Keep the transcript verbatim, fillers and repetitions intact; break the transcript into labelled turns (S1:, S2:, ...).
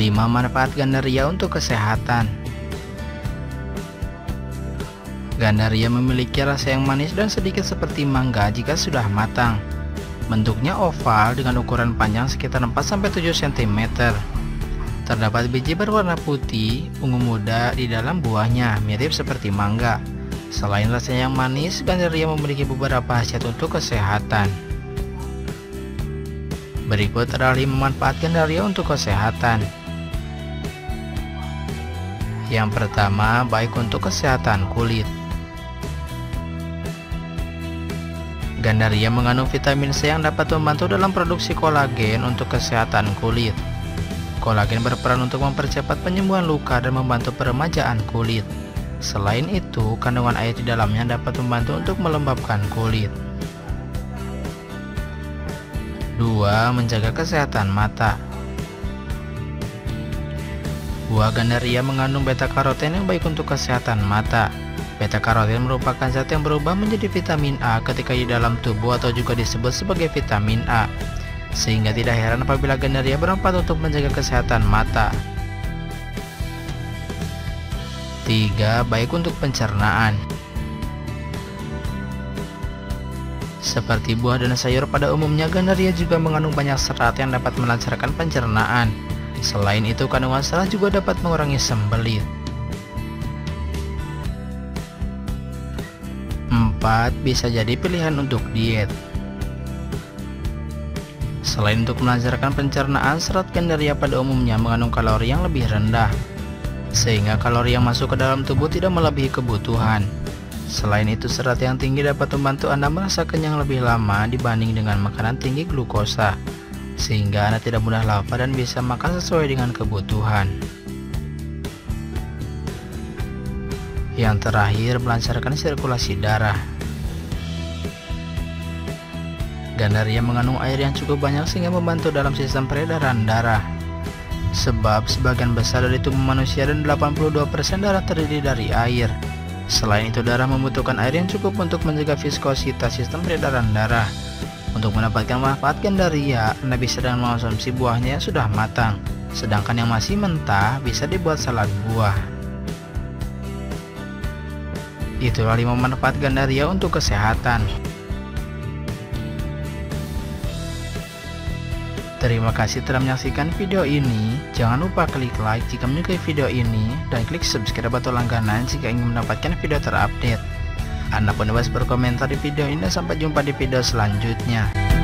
S1: lima manfaat Gandaria untuk kesehatan. Gandaria memiliki rasa yang manis dan sedikit seperti mangga jika sudah matang. Bentuknya oval dengan ukuran panjang sekitar empat sampai tujuh sentimeter. Terdapat biji berwarna putih, ungu muda di dalam buahnya, mirip seperti mangga. Selain rasanya yang manis, Gandaria memiliki beberapa khasiat untuk kesehatan. Berikut adalah lima manfaat Gandaria untuk kesehatan. Yang pertama, baik untuk kesehatan kulit. Gandaria mengandung vitamin C yang dapat membantu dalam produksi kolagen untuk kesehatan kulit. Kolagen berperan untuk mempercepat penyembuhan luka dan membantu peremajaan kulit. Selain itu, kandungan air di dalamnya dapat membantu untuk melembabkan kulit. Dua. Menjaga kesehatan mata. Buah Gandaria mengandung beta karoten yang baik untuk kesehatan mata. Beta karoten merupakan zat yang berubah menjadi vitamin A ketika di dalam tubuh atau juga disebut sebagai vitamin A. Sehingga tidak heran apabila Gandaria bermanfaat untuk menjaga kesehatan mata. Tiga. Baik untuk pencernaan. Seperti buah dan sayur pada umumnya, Gandaria juga mengandung banyak serat yang dapat melancarkan pencernaan. Selain itu, kandungan serat juga dapat mengurangi sembelit. Empat. Bisa jadi pilihan untuk diet. Selain untuk melancarkan pencernaan, serat Gandaria pada umumnya mengandung kalori yang lebih rendah, sehingga kalori yang masuk ke dalam tubuh tidak melebihi kebutuhan. Selain itu, serat yang tinggi dapat membantu Anda merasa kenyang lebih lama dibanding dengan makanan tinggi glukosa, sehingga Anda tidak mudah lapar dan bisa makan sesuai dengan kebutuhan. Yang terakhir, melancarkan sirkulasi darah. Gandaria mengandung air yang cukup banyak sehingga membantu dalam sistem peredaran darah. Sebab sebagian besar dari tubuh manusia dan delapan puluh dua persen darah terdiri dari air. Selain itu, darah membutuhkan air yang cukup untuk menjaga viskositas sistem peredaran darah. Untuk mendapatkan manfaat Gandaria, Anda bisa dengan mengonsumsi buahnya yang sudah matang. Sedangkan yang masih mentah bisa dibuat salad buah. Itulah lima manfaat Gandaria untuk kesehatan. Terima kasih telah menyaksikan video ini. Jangan lupa klik like jika menyukai video ini dan klik subscribe atau langganan jika ingin mendapatkan video terupdate. Anda pun bebas berkomentar di video ini dan sampai jumpa di video selanjutnya.